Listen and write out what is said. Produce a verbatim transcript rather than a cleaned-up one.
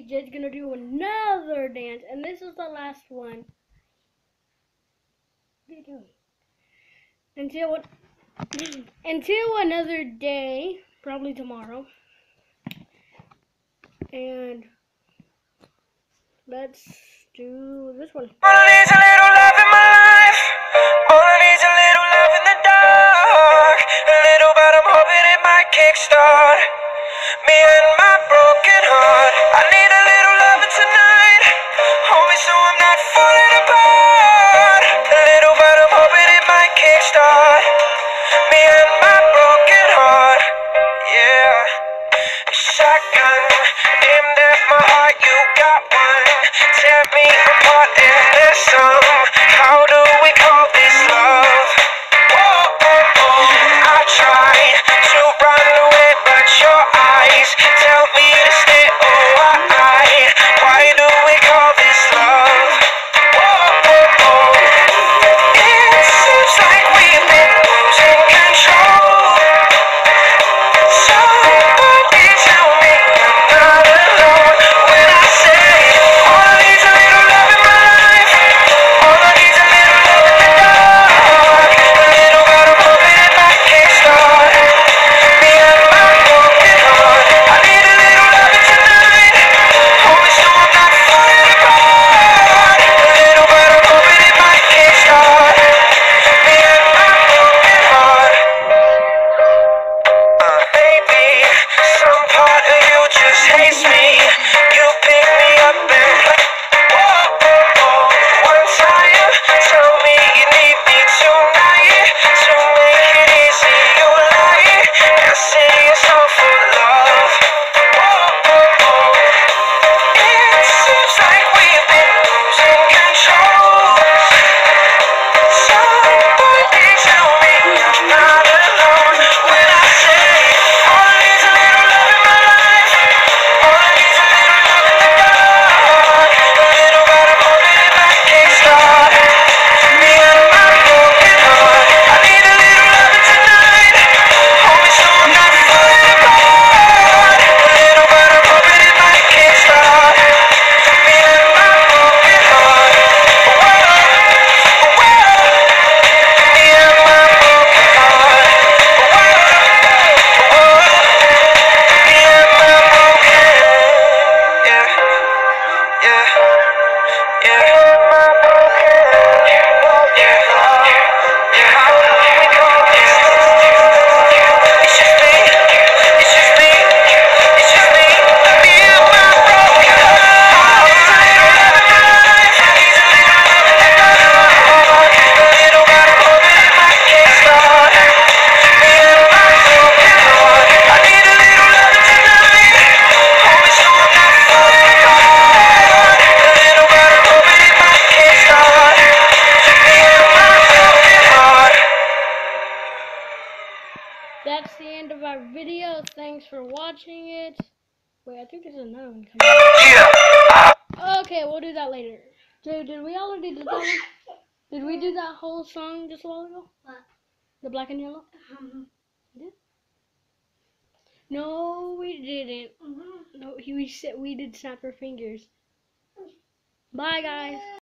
J's gonna do another dance, and this is the last one. What are you doing? Until what? Until another day, probably tomorrow. And let's do this one. All I need's a little love in my life. All I need's a little love in the dark. A little, but I'm hoping it might kickstart me and my broken heart. I need a little loving tonight. Hold me so I'm not falling apart. A little, but I'm hoping it might kickstart me and my broken heart. Yeah. Shotgun aimed at my heart. You got one. Tear me apart in this song. How do we call this love? Whoa, oh, oh. I tried to run away, but your eyes tell me to stay. Oh, why? Why do we call this love? Whoa, oh, oh. It seems like we've been losing control. Somebody tell me I'm not alone when I say all I need's a little love in my life. All I need's a little love in the dark. A little, but I'm hoping it might kickstart me and my broken heart. I need a little loving tonight. Hold me so I'm not falling apart. A little, but I'm hoping it might kickstart me and my broken heart. Uh, baby, some part of you just hates me. You pick me up and play. Whoa, oh, oh. One time, tell me you need me tonight. To make it easy, you lie and say it's all for love. Whoa, oh, oh. It seems like we've been losing control. Somebody tell me I'm not alone when I say all I need's a little love in my life. All I need's a little love in the dark. A little, but I'm hoping it might kickstart me and my broken heart. I need a little loving tonight. Hold me so I'm not falling apart. A little, but I'm hoping it might kickstart me and my broken heart. Whoa, whoa. Me and my broken heart. Whoa, whoa. Me and my broken. Yeah, yeah, yeah. My broken. Yeah, yeah. How do we call this? It's just me. It's just me. It's just me. Me and my broken heart. Needs a little love in my life. Needs a little love in the dark. A little, but I'm hoping it might kickstart me and my broken heart. I need a little loving tonight. Hold me so I'm not falling apart. A little, but I'm hoping it might kickstart me and my broken heart. That's the end of our video. Thanks for watching it. Wait, I think there's another one coming. Yeah. Okay, we'll do that later. Dude, did we already do that one? Did we do that whole song just a while ago? What? The black and yellow? Um, Did? No, we didn't. mhm. No, he, we said we did snap our fingers. Bye, guys.